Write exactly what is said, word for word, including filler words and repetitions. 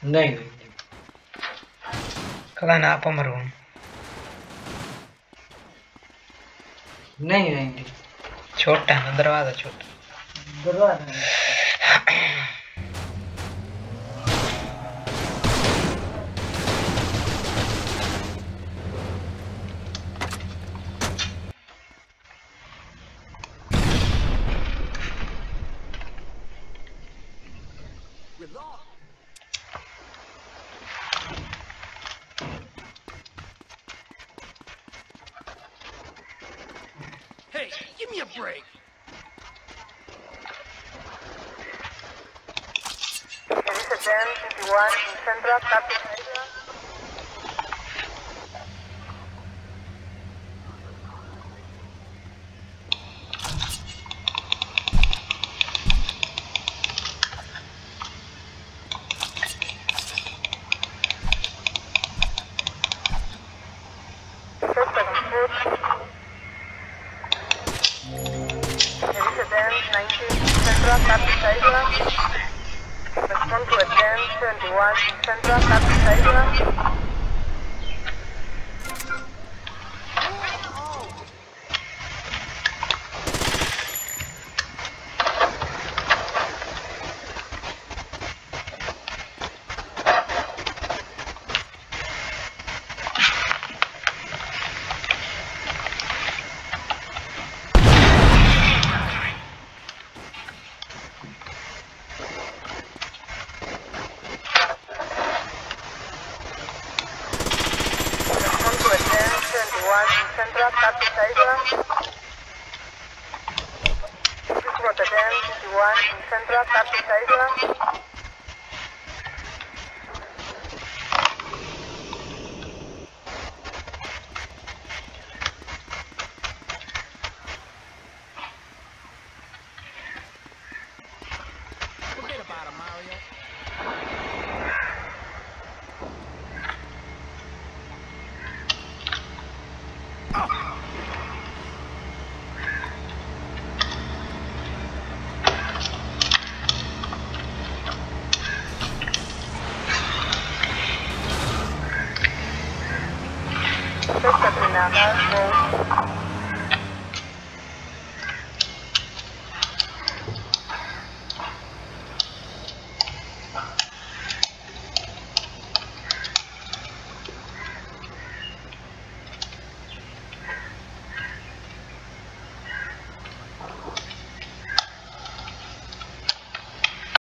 नहीं नहीं कदा ना apa maroon नहीं नहीं नहीं छोटा ना दरवाजा छोटा दरवाजा Hey, give me a break. Elisa ten, fifty-one, in Central, copy. Central, copy, Sidewalk. Respond to a ten, seventy-one, Central, copy, Sidewalk. Central, copy, Sidewalk. This was a ten, fifty-one, in Central, copy, Sidewalk. Forget about him, Mario. Katrina,